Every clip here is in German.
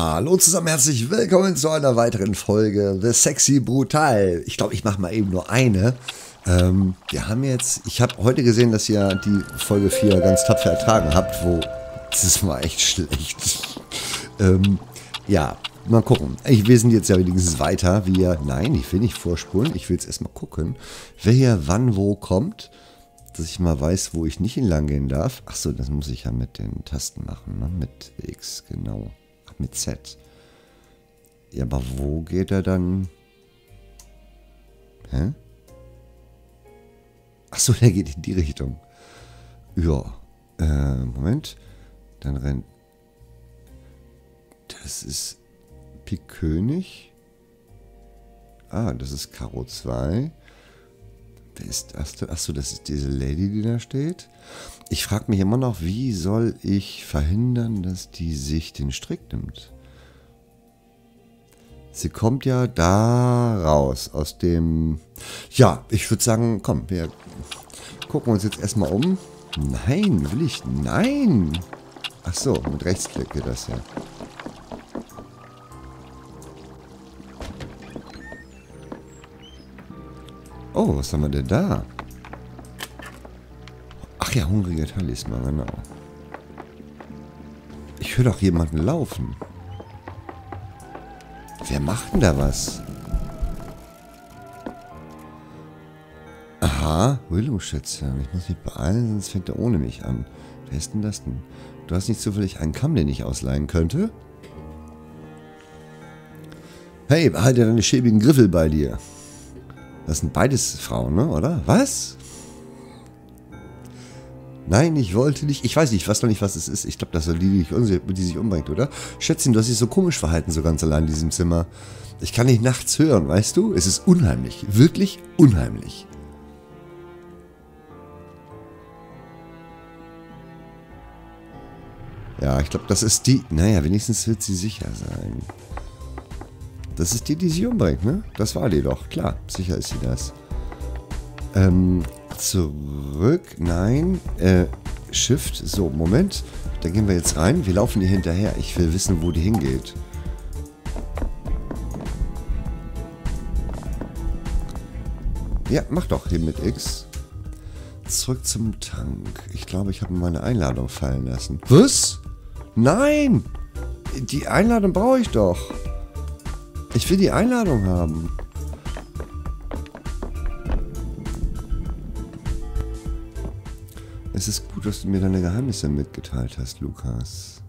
Hallo zusammen, herzlich willkommen zu einer weiteren Folge The Sexy Brutal. Ich glaube, ich mache mal eben nur eine. Wir haben jetzt, ich habe heute gesehen, dass ihr die Folge 4 ganz tapfer ertragen habt, wo, das war echt schlecht. Ja, mal gucken. Wir sind jetzt ja wenigstens weiter. Nein, ich will nicht vorspulen, ich will jetzt erstmal gucken, wer hier wann wo kommt, dass ich mal weiß, wo ich nicht entlang gehen darf. Achso, das muss ich ja mit den Tasten machen, ne? Mit X, genau. Mit Z. Ja, aber wo geht er dann? Hä? Achso, der geht in die Richtung. Ja. Moment. Dann rennt. Das ist Pik König. Ah, das ist Karo 2. Wer ist das? Achso, das ist diese Lady, die da steht. Ich frage mich immer noch, wie soll ich verhindern, dass die sich den Strick nimmt? Sie kommt ja da raus, aus dem... Ja, ich würde sagen, komm, wir gucken uns jetzt erstmal um. Nein, will ich... Nein! Achso, mit Rechtsklick geht das ja. Oh, was haben wir denn da? Ach ja, hungriger Talisman, genau. Ich höre doch jemanden laufen. Wer macht denn da was? Aha, Willow-Schätze. Ich muss mich beeilen, sonst fängt er ohne mich an. Wer ist denn das denn? Du hast nicht zufällig einen Kamm, den ich ausleihen könnte? Hey, behalte deine schäbigen Griffel bei dir. Das sind beides Frauen, ne? Oder? Was? Nein, ich wollte nicht. Ich weiß nicht, was es ist. Ich glaube, das ist die sich umbringt, oder? Schätzchen, du hast dich so komisch verhalten, so ganz allein in diesem Zimmer. Ich kann dich nachts hören, weißt du? Es ist unheimlich. Wirklich unheimlich. Ja, ich glaube, das ist die... Naja, wenigstens wird sie sicher sein. Das ist die, die sie umbringt, ne? Das war die doch. Klar, sicher ist sie das. Zurück. Nein. Shift. So, Moment. Da gehen wir jetzt rein. Wir laufen ihr hinterher. Ich will wissen, wo die hingeht. Ja, mach doch hier mit X. Zurück zum Tank. Ich glaube, ich habe meine Einladung fallen lassen. Was? Nein! Die Einladung brauche ich doch. Ich will die Einladung haben. Es ist gut, dass du mir deine Geheimnisse mitgeteilt hast, Lukas.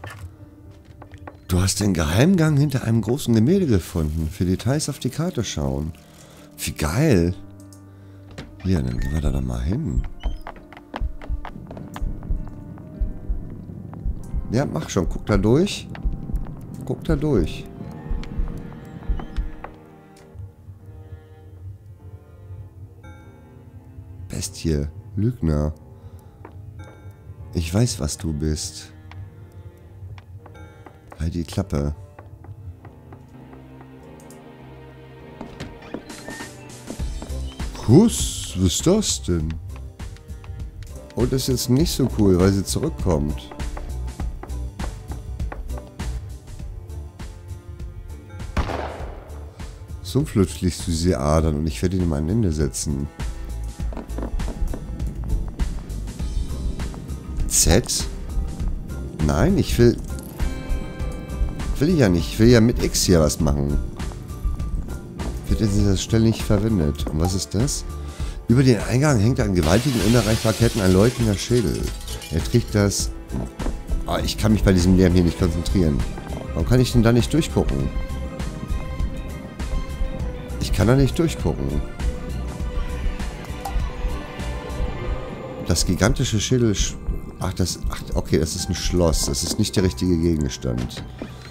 Du hast den Geheimgang hinter einem großen Gemälde gefunden. Für Details auf die Karte schauen. Wie geil. Ja, dann gehen wir da doch mal hin. Ja, mach schon. Guck da durch. Guck da durch. Bestie. Lügner. Ich weiß, was du bist. Halt die Klappe. Kuss, was ist das denn? Oh, das ist jetzt nicht so cool, weil sie zurückkommt. So flutschlich du sie Adern und ich werde ihm ein Ende setzen. Z? Nein, ich will... Will ich ja nicht. Ich will ja mit X hier was machen. Wird an dieser Stelle nicht verwendet. Und was ist das? Über den Eingang hängt an gewaltigen, unerreichbar Ketten ein leuchtender Schädel. Er trägt das... Oh, ich kann mich bei diesem Lärm hier nicht konzentrieren. Warum kann ich denn da nicht durchgucken? Ich kann da nicht durchgucken. Das gigantische Schädel... Ach, okay, das ist ein Schloss. Das ist nicht der richtige Gegenstand.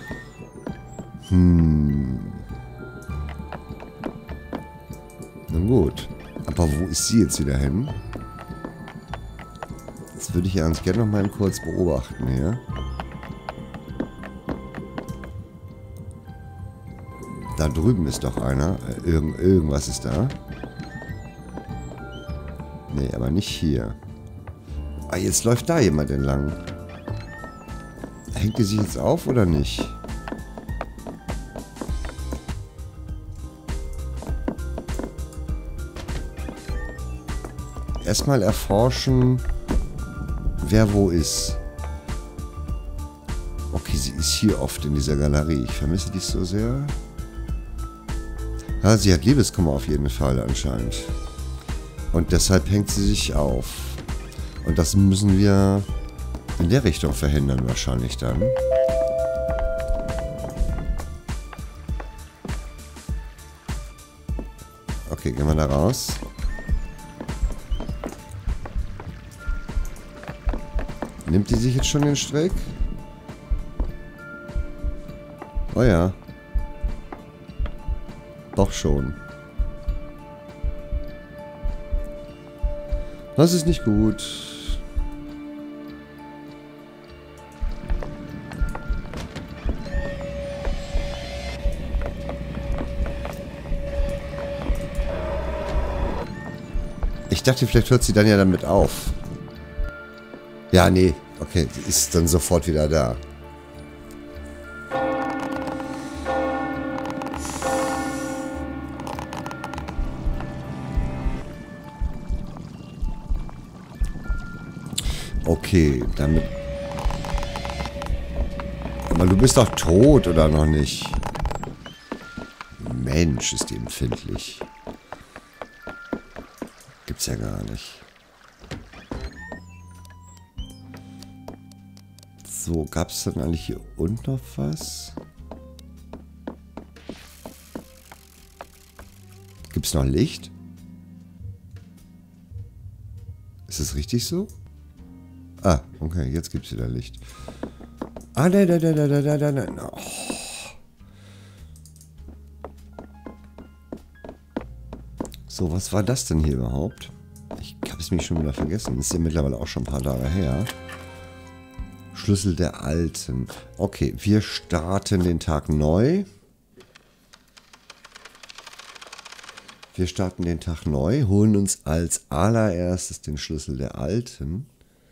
Nun gut. Aber wo ist sie jetzt wieder hin? Das würde ich ja ganz gerne noch mal kurz beobachten hier. Da drüben ist doch einer. Irgendwas ist da. Nee, aber nicht hier. Ah, jetzt läuft da jemand entlang. Hängt die sich jetzt auf oder nicht? erstmal erforschen, wer wo ist. Okay, sie ist hier oft in dieser Galerie. Ich vermisse dich so sehr. Ja, sie hat Liebeskummer auf jeden Fall anscheinend. Und deshalb hängt sie sich auf. Und das müssen wir in der Richtung verhindern wahrscheinlich dann. Okay, gehen wir da raus. Nimmt die sich jetzt schon den Strick? Oh ja. Doch schon. Das ist nicht gut. Ich dachte, vielleicht hört sie dann ja damit auf. Ja, nee. Okay, sie ist dann sofort wieder da. Okay, damit... Aber du bist doch tot, oder noch nicht? Mensch, ist die empfindlich. Gibt's ja gar nicht. So, gab's dann eigentlich hier unten noch was? Gibt's noch Licht? Ist es richtig so? Ah, okay, jetzt gibt's wieder Licht. Ah, da. Oh. So, was war das denn hier überhaupt? Ich habe es mich schon wieder vergessen. Ist ja mittlerweile auch schon ein paar Tage her. Schlüssel der Alten. Okay, wir starten den Tag neu. Wir starten den Tag neu, holen uns als allererstes den Schlüssel der Alten.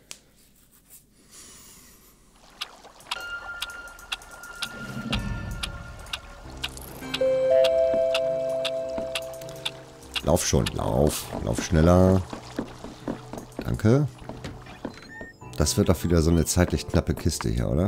Lauf schon, lauf schneller. Danke. Das wird doch wieder so eine zeitlich knappe Kiste hier, oder?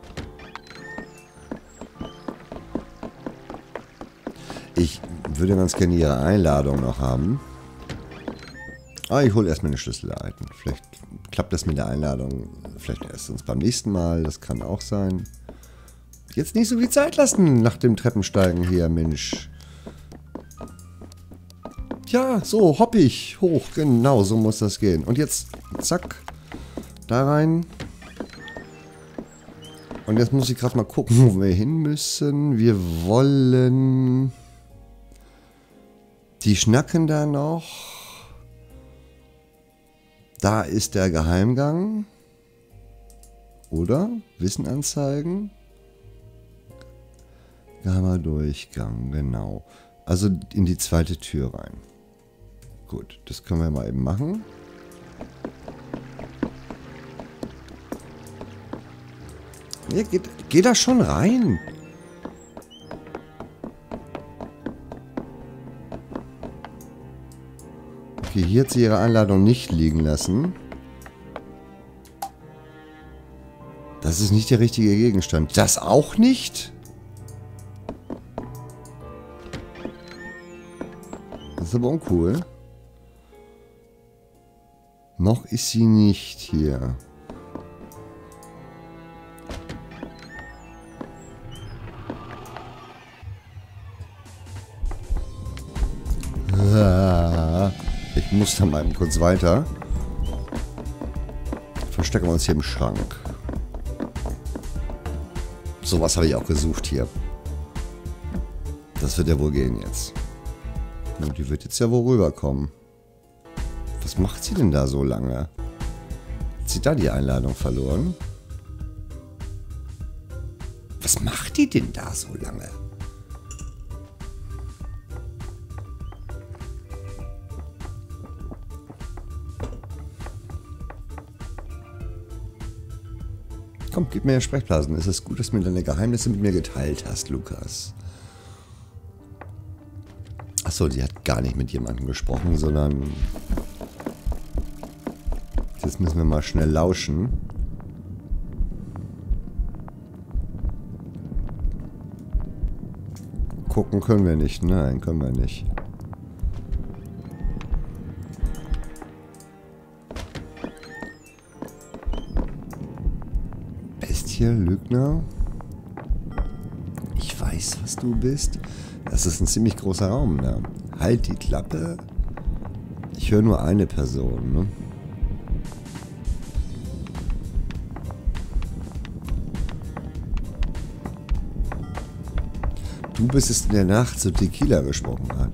Ich würde ganz gerne ihre Einladung noch haben. Ah, ich hole erstmal eine Schlüssel der Alten. Vielleicht klappt das mit der Einladung vielleicht erst uns beim nächsten Mal. Das kann auch sein. Jetzt nicht so viel Zeit lassen nach dem Treppensteigen hier, Mensch. Ja, so, hopp ich hoch. Genau, so muss das gehen. Und jetzt, zack, da rein. Und jetzt muss ich gerade mal gucken, wo wir hin müssen. Wir wollen... Die schnacken da noch. Da ist der Geheimgang. Oder? Wissen anzeigen. Geheimer Durchgang, genau. Also in die zweite Tür rein. Gut, das können wir mal eben machen. Ja, geht da schon rein. Okay, hier hat sie ihre Einladung nicht liegen lassen. Das ist nicht der richtige Gegenstand. Das auch nicht? Das ist aber uncool. Noch ist sie nicht hier. Ich muss dann mal kurz weiter. Verstecken wir uns hier im Schrank. Sowas habe ich auch gesucht hier. Das wird ja wohl gehen jetzt. Und die wird jetzt ja wohl rüberkommen. Was macht sie denn da so lange? Hat sie da die Einladung verloren? Was macht die denn da so lange? Komm, gib mir ja Sprechblasen. Es ist gut, dass du mir deine Geheimnisse mit mir geteilt hast, Lukas. Achso, sie hat gar nicht mit jemandem gesprochen, sondern Jetzt müssen wir mal schnell lauschen. Gucken können wir nicht. Nein, können wir nicht. Bestie, Lügner. Ich weiß, was du bist. Das ist ein ziemlich großer Raum, ne? Halt die Klappe. Ich höre nur eine Person, ne? Du bist es in der Nacht, so Tequila gesprochen hat.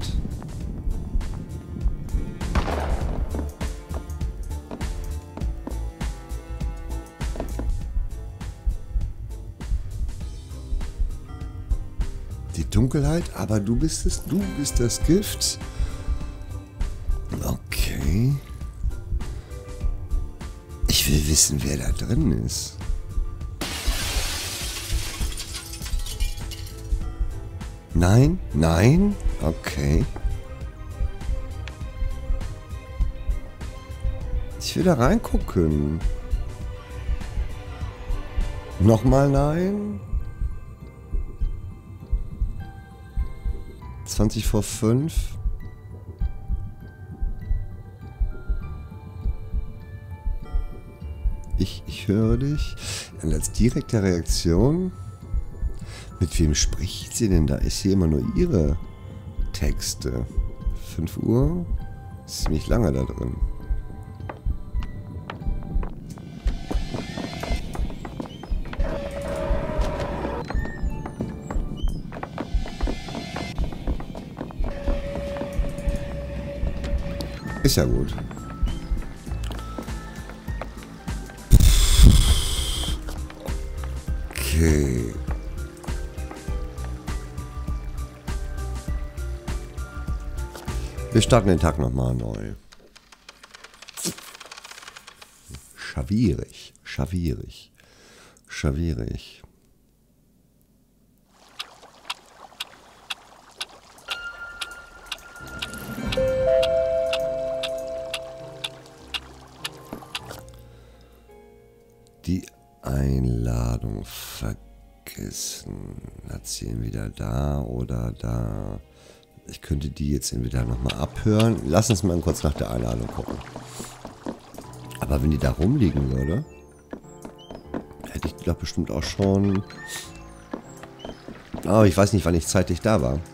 Die Dunkelheit, aber du bist es, du bist das Gift. Okay. Ich will wissen, wer da drin ist. Nein? Nein? Okay. Ich will da reingucken. Nochmal nein? 20 vor 5. Ich höre dich. Und als direkte Reaktion... Mit wem spricht sie denn da? Ich sehe immer nur ihre Texte. 5 Uhr? Ist ziemlich lange da drin. Ist ja gut. Okay. Wir starten den Tag nochmal neu. Schawierig, schawierig, schawierig. Die Einladung vergessen. Hat sie entweder da oder da. Ich könnte die jetzt entweder nochmal abhören. Lass uns mal kurz nach der Einladung gucken. Aber wenn die da rumliegen würde, hätte ich doch bestimmt auch schon... Aber ich weiß nicht, wann ich zeitlich da war.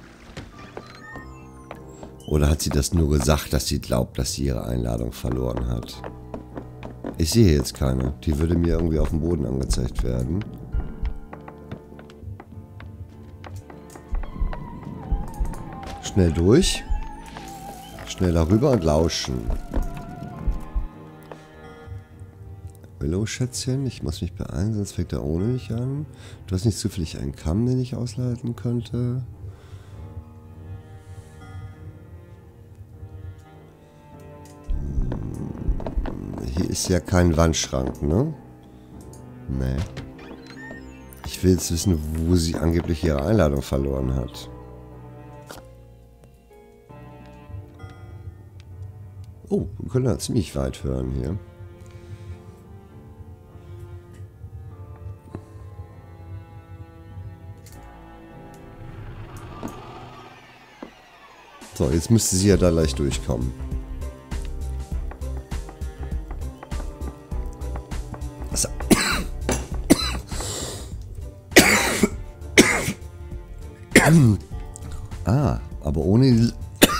Oder hat sie das nur gesagt, dass sie glaubt, dass sie ihre Einladung verloren hat? Ich sehe jetzt keine. Die würde mir irgendwie auf dem Boden angezeigt werden. Schnell durch. Schnell darüber und lauschen. Willow, Schätzchen, ich muss mich beeilen, sonst fängt er ohne mich an. Du hast nicht zufällig einen Kamm, den ich ausleiten könnte. Hier ist ja kein Wandschrank, ne? Nee. Ich will jetzt wissen, wo sie angeblich ihre Einladung verloren hat. Oh, wir können da ziemlich weit hören hier. So, jetzt müsste sie ja da leicht durchkommen. Was? Ah, aber ohne dieses...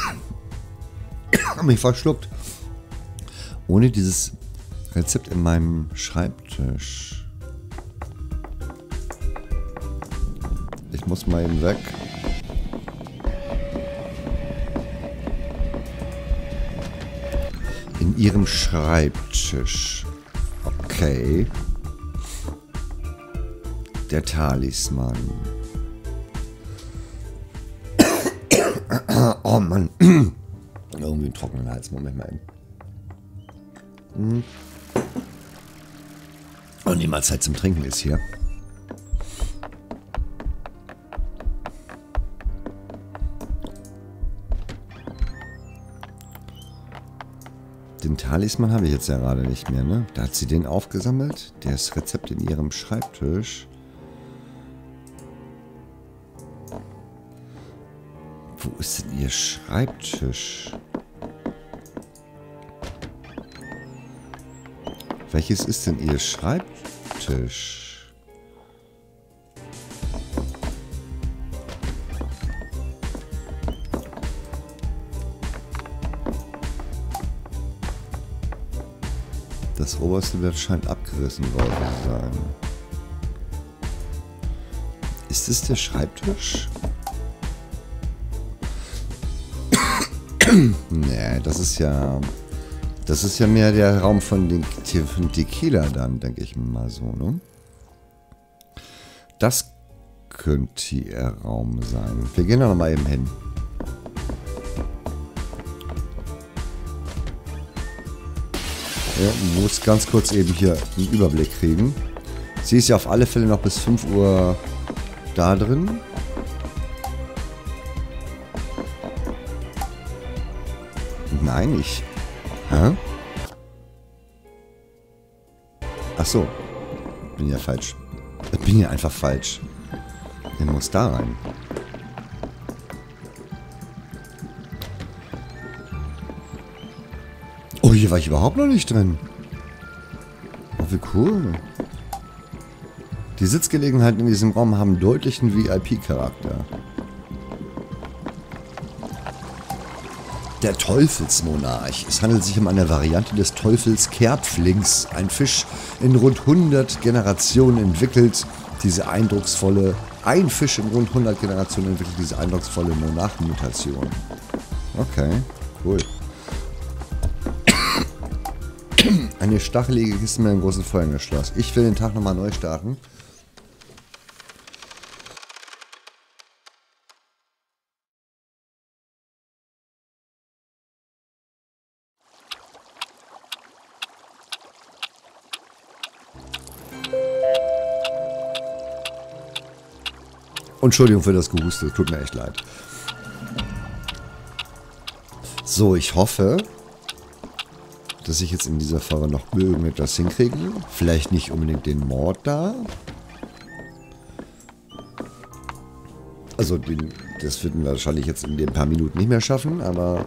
mich verschluckt. Ohne dieses Rezept in meinem Schreibtisch. Ich muss mal eben weg. In ihrem Schreibtisch. Okay. Der Talisman. Oh Mann. Irgendwie einen trockenen Hals. Moment mal. Und niemals Zeit zum Trinken ist hier. Den Talisman habe ich jetzt ja gerade nicht mehr, ne? Da hat sie den aufgesammelt. Das Rezept in ihrem Schreibtisch. Wo ist denn ihr Schreibtisch? Welches ist denn ihr Schreibtisch? Das oberste Blatt scheint abgerissen worden zu sein. Ist es der Schreibtisch? Nee, das ist ja mehr der Raum von Tequila dann, denke ich mal so, ne? Das könnte ihr Raum sein. Wir gehen da noch mal eben hin. Ja, muss ganz kurz eben hier einen Überblick kriegen. Sie ist ja auf alle Fälle noch bis 5 Uhr da drin. Nein, ich... Hä? Ach so. Bin ja falsch. Ich bin ja einfach falsch. Der muss da rein. Oh, hier war ich überhaupt noch nicht drin. Oh, wie cool. Die Sitzgelegenheiten in diesem Raum haben deutlichen VIP-Charakter. Der Teufelsmonarch. Es handelt sich um eine Variante des Teufels Kerpflings. Ein Fisch in rund 100 Generationen entwickelt ein Fisch in rund 100 Generationen entwickelt diese eindrucksvolle Monarchenmutation. Okay, cool. Eine stachelige Kiste mit einem großen Feuerschloss. Ich will den Tag nochmal neu starten. Entschuldigung für das Gehuste, tut mir echt leid. So, ich hoffe, dass ich jetzt in dieser Folge noch irgendetwas hinkriege. Vielleicht nicht unbedingt den Mord da. Also, das würden wir wahrscheinlich jetzt in den paar Minuten nicht mehr schaffen, aber...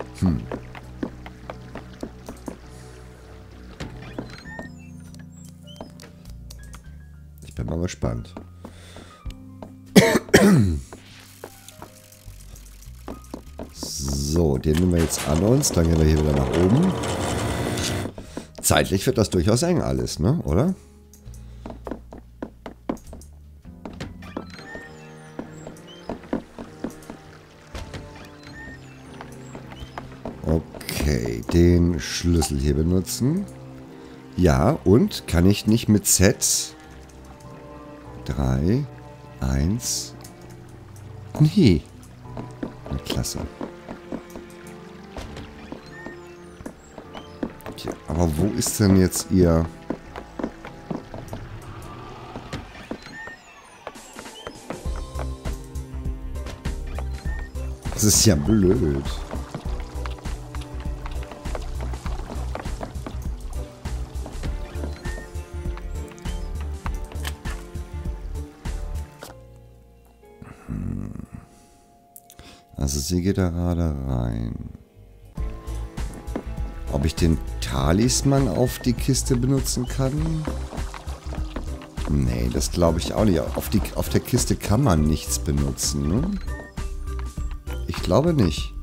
Ich bin mal gespannt. So, den nehmen wir jetzt an uns. Dann gehen wir hier wieder nach oben. Zeitlich wird das durchaus eng alles, ne? Oder? Okay, den Schlüssel hier benutzen. Ja, und kann ich nicht mit Z 3, 1... Nee. Klasse. Okay, aber wo ist denn jetzt ihr... Das ist ja blöd. Also sie geht da gerade rein. Ob ich den Talisman auf die Kiste benutzen kann? Nee, das glaube ich auch nicht. Auf der Kiste kann man nichts benutzen, ne? Ich glaube nicht.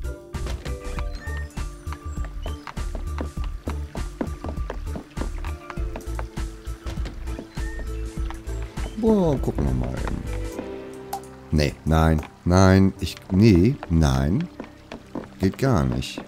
Boah, gucken wir mal. Nee, nein, nein, nee, nein. Geht gar nicht.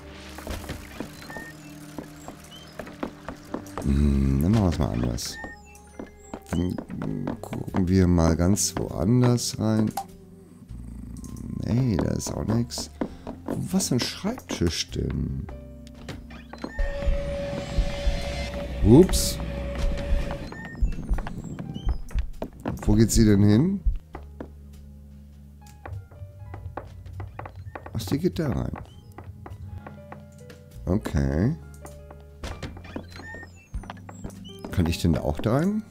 Dann machen wir es mal anders. Dann gucken wir mal ganz woanders rein. Nee, da ist auch nichts. Was für ein Schreibtisch denn? Ups. Wo geht sie denn hin? Ach, die geht da rein. Okay. Kann ich denn da auch da rein?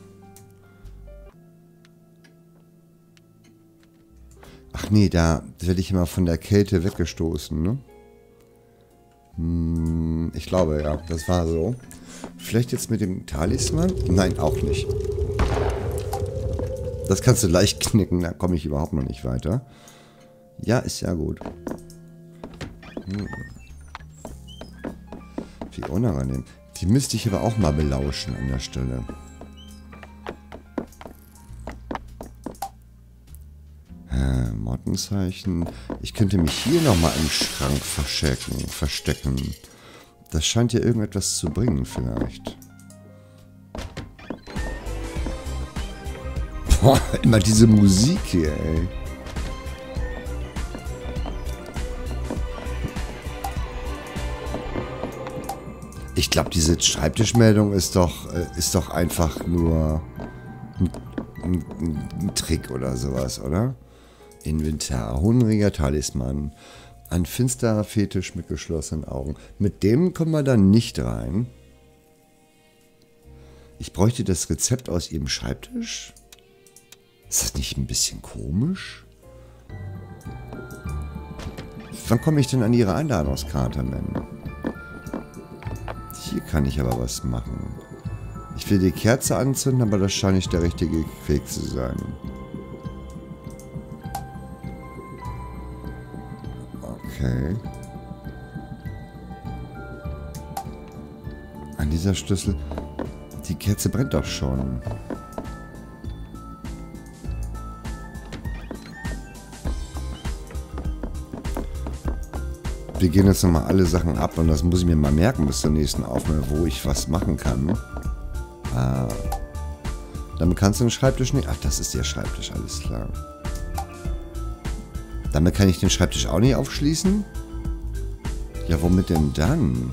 Ach nee, da werde ich immer von der Kälte weggestoßen, ne? Ich glaube, ja, das war so. Vielleicht jetzt mit dem Talisman? Nein, auch nicht. Das kannst du leicht knicken, da komme ich überhaupt noch nicht weiter. Ja, ist ja gut. Wie unangenehm. Die müsste ich aber auch mal belauschen an der Stelle. Mottenzeichen. Ich könnte mich hier nochmal im Schrank verstecken. Das scheint ja irgendetwas zu bringen vielleicht. Boah, immer diese Musik hier, ey. Ich glaube, diese Schreibtischmeldung ist doch einfach nur ein Trick oder sowas, oder? Inventar, hungriger Talisman, ein finsterer Fetisch mit geschlossenen Augen. Mit dem kommen wir dann nicht rein. Ich bräuchte das Rezept aus ihrem Schreibtisch. Ist das nicht ein bisschen komisch? Wann komme ich denn an ihre Einladungskarte, Mann? Hier kann ich aber was machen. Ich will die Kerze anzünden, aber das scheint nicht der richtige Weg zu sein. Okay. An dieser Schlüssel... Die Kerze brennt doch schon. Wir gehen jetzt nochmal alle Sachen ab und das muss ich mir mal merken bis zur nächsten Aufnahme, wo ich was machen kann. Damit kannst du den Schreibtisch nicht... Ach, das ist der Schreibtisch, alles klar. Damit kann ich den Schreibtisch auch nicht aufschließen? Ja, womit denn dann?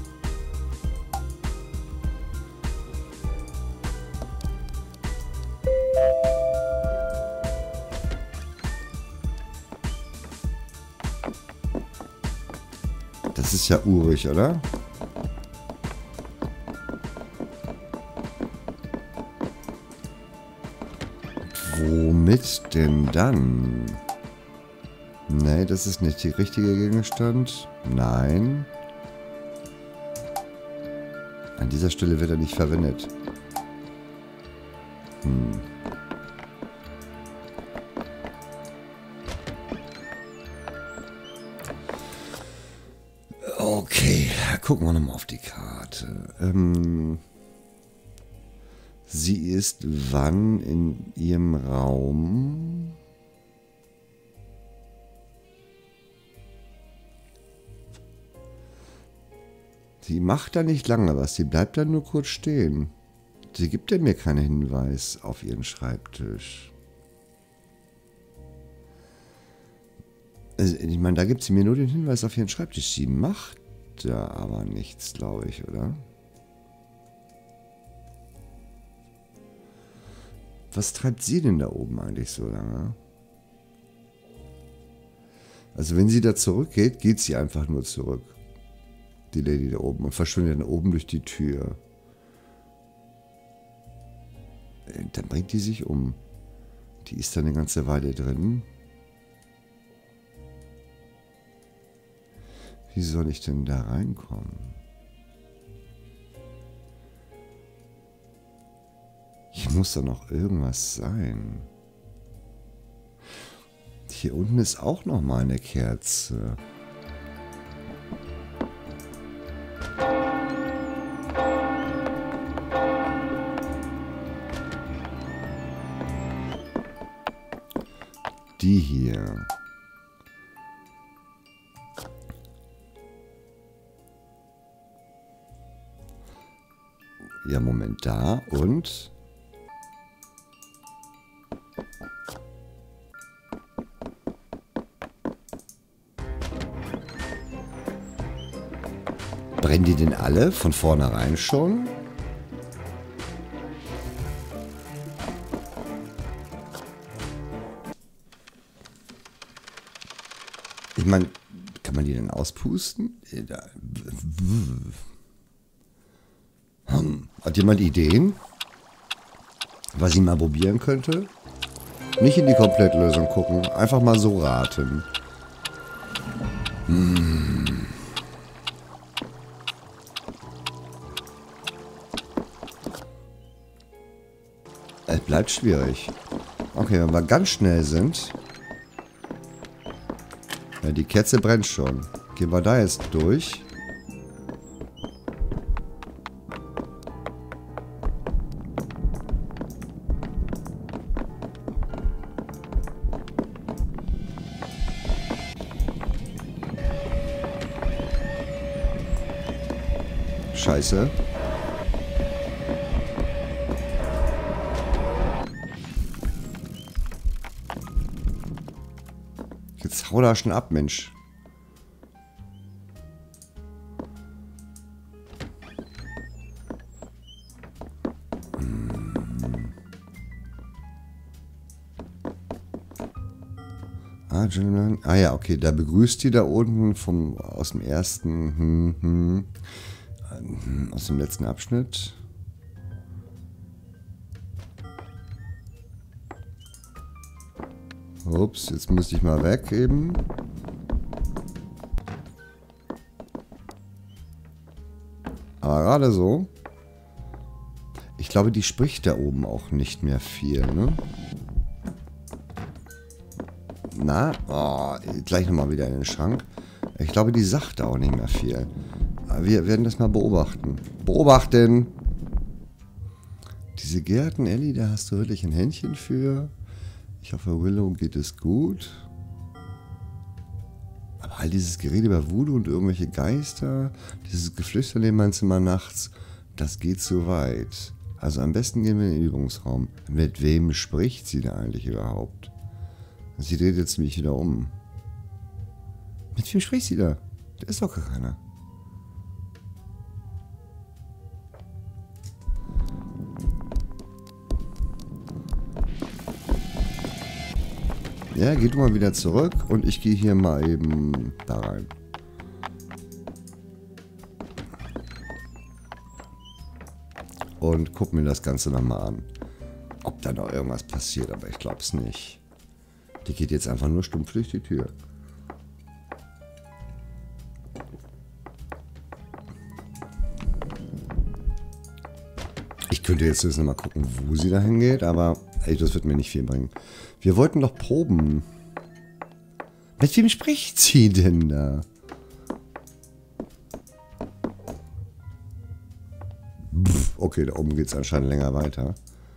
Das ist ja urig, oder? Womit denn dann? Nee, das ist nicht der richtige Gegenstand. Nein. An dieser Stelle wird er nicht verwendet. Okay, gucken wir nochmal auf die Karte. Sie ist wann in ihrem Raum? Sie macht da nicht lange was, sie bleibt da nur kurz stehen. Sie gibt ja mir keinen Hinweis auf ihren Schreibtisch. Also, ich meine, da gibt sie mir nur den Hinweis auf ihren Schreibtisch. Sie macht da aber nichts, glaube ich, oder? Was treibt sie denn da oben eigentlich so lange? Also wenn sie da zurückgeht, geht sie einfach nur zurück. Die Lady da oben und verschwindet dann oben durch die Tür. Dann bringt die sich um. Die ist dann eine ganze Weile drin. Wie soll ich denn da reinkommen? Hier muss doch noch irgendwas sein. Hier unten ist auch noch mal eine Kerze. Die hier. Ja, Moment, da und... Brennen die denn alle von vornherein schon? Ich meine, kann man die denn auspusten? Hat jemand Ideen? Was ich mal probieren könnte? Nicht in die Komplettlösung gucken. Einfach mal so raten. Es bleibt schwierig. Okay, wenn wir ganz schnell sind. Ja, die Kerze brennt schon. Gehen wir da jetzt durch. Scheiße. Jetzt hau da schon ab, Mensch. Gentleman. Ah ja, okay, da begrüßt die da unten aus dem ersten, aus dem letzten Abschnitt. Ups, jetzt müsste ich mal weg eben. Aber gerade so. Ich glaube, die spricht da oben auch nicht mehr viel, ne? Na, gleich nochmal wieder in den Schrank. Ich glaube, die sagt auch nicht mehr viel. Aber wir werden das mal beobachten. Beobachten! Diese Gärten, Ellie, da hast du wirklich ein Händchen für. Ich hoffe, Willow geht es gut. Aber all dieses Gerede über Voodoo und irgendwelche Geister, dieses Geflüster in meinem Zimmer nachts, das geht zu weit. Also am besten gehen wir in den Übungsraum. Mit wem spricht sie da eigentlich überhaupt? Sie dreht jetzt mich wieder um. Mit wem spricht sie da? Da ist doch gar keiner. Ja, geht mal wieder zurück und ich gehe hier mal eben da rein. Und guck mir das Ganze nochmal an. Ob da noch irgendwas passiert, aber ich glaube es nicht. Die geht jetzt einfach nur stumpf durch die Tür. Ich könnte jetzt noch mal gucken, wo sie da hingeht, aber ey, das wird mir nicht viel bringen. Wir wollten doch proben. Mit wem spricht sie denn da? Pff, okay, da oben geht es anscheinend länger weiter.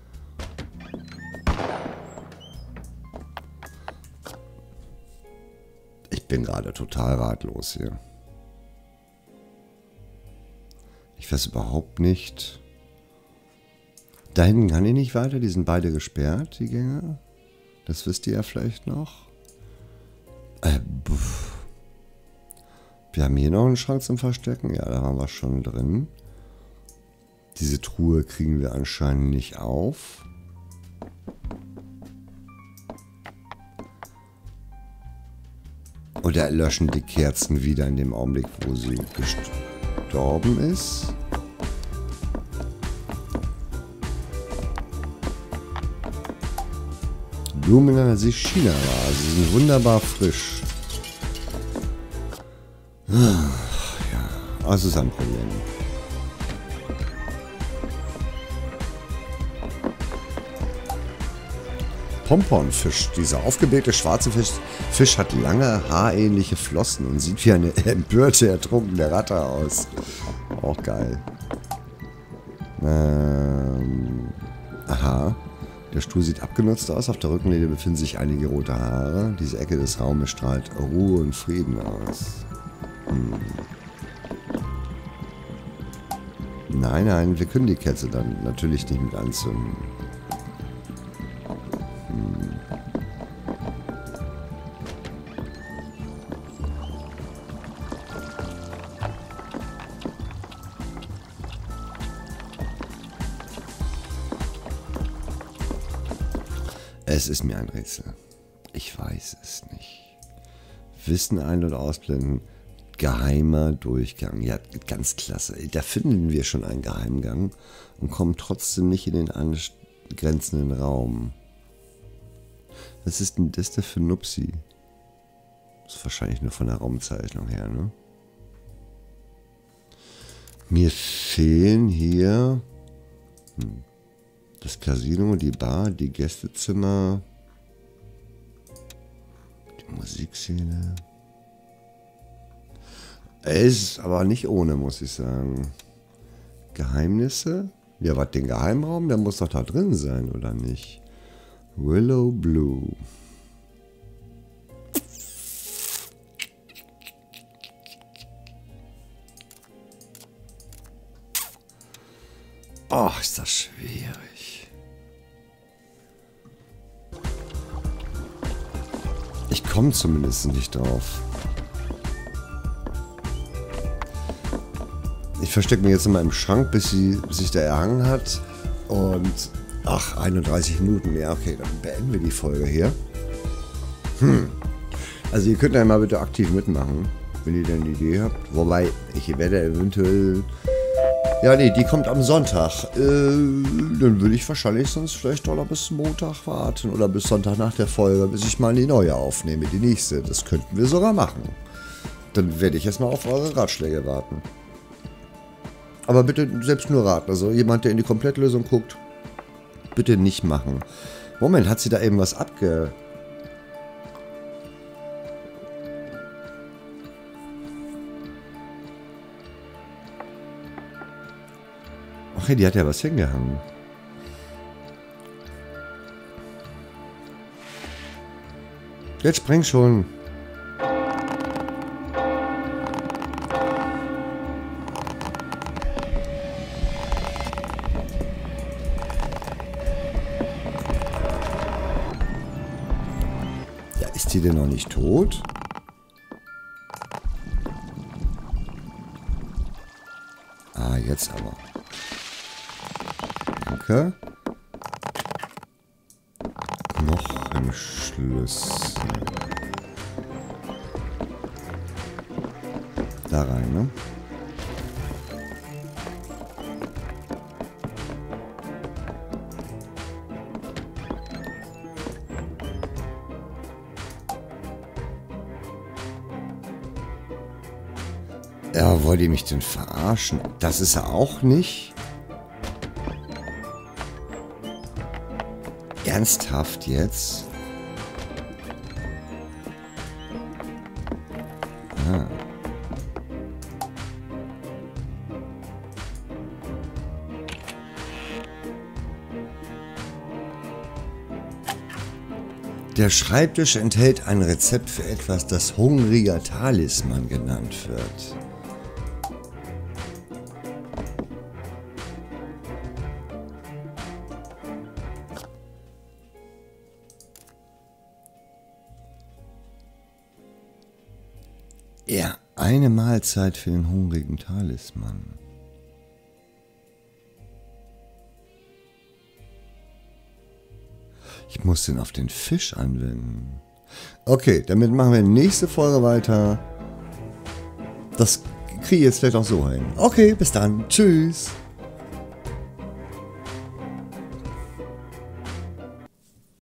Ich bin gerade total ratlos hier. Ich weiß überhaupt nicht. Da hinten kann ich nicht weiter. Die sind beide gesperrt, die Gänge. Das wisst ihr ja vielleicht noch. Wir haben hier noch einen Schrank zum Verstecken. Ja, da waren wir schon drin. Diese Truhe kriegen wir anscheinend nicht auf. Oder löschen die Kerzen wieder in dem Augenblick, wo sie gestorben ist. Blumen in der China war. Sie sind wunderbar frisch. Ja, das ist ein Problem. Pomponfisch. Dieser aufgeblähte schwarze Fisch hat lange, haarähnliche Flossen und sieht wie eine empörte, ertrunkene Ratte aus. Auch geil. Aha. Der Stuhl sieht abgenutzt aus. Auf der Rückenlehne befinden sich einige rote Haare. Diese Ecke des Raumes strahlt Ruhe und Frieden aus. Nein, nein, wir können die Kerze dann natürlich nicht mit anzünden. Es ist mir ein Rätsel. Ich weiß es nicht. Wissen ein- oder ausblenden. Geheimer Durchgang. Ja, ganz klasse. Da finden wir schon einen Geheimgang und kommen trotzdem nicht in den angrenzenden Raum. Was ist denn das da für Nupsi? Das ist wahrscheinlich nur von der Raumzeichnung her, ne? Mir fehlen hier das Casino, die Bar, die Gästezimmer, die Musikszene. Es ist aber nicht ohne, muss ich sagen. Geheimnisse? Ja, was, den Geheimraum? Der muss doch da drin sein, oder nicht? Willow Blue. Oh, ist das schwierig. Ich komme zumindest nicht drauf. Ich verstecke mich jetzt in meinem Schrank, bis sie sich da erhangen hat. Und, ach, 31 Minuten. Ja, okay, dann beenden wir die Folge hier. Also ihr könnt ja mal bitte aktiv mitmachen, wenn ihr denn eine Idee habt. Wobei, ich werde eventuell... Ja, nee, die kommt am Sonntag. Dann würde ich wahrscheinlich sonst vielleicht doch noch bis Montag warten. Oder bis Sonntag nach der Folge, bis ich mal die neue aufnehme, die nächste. Das könnten wir sogar machen. Dann werde ich erstmal auf eure Ratschläge warten. Aber bitte selbst nur raten. Also jemand, der in die Komplettlösung guckt, bitte nicht machen. Moment, hat sie da eben was abge... Okay, die hat ja was hingehangen. Jetzt spring schon. Ja, ist die denn noch nicht tot? Ah, jetzt aber. Danke. Noch ein Schlüssel. Da rein, ne? Ja, wollt ihr mich denn verarschen? Das ist er auch nicht? Ernsthaft jetzt? Ah. Der Schreibtisch enthält ein Rezept für etwas, das hungriger Talisman genannt wird. Ja, eine Mahlzeit für den hungrigen Talisman. Ich muss den auf den Fisch anwenden. Okay, damit machen wir nächste Folge weiter. Das kriege ich jetzt vielleicht auch so hin. Okay, bis dann. Tschüss.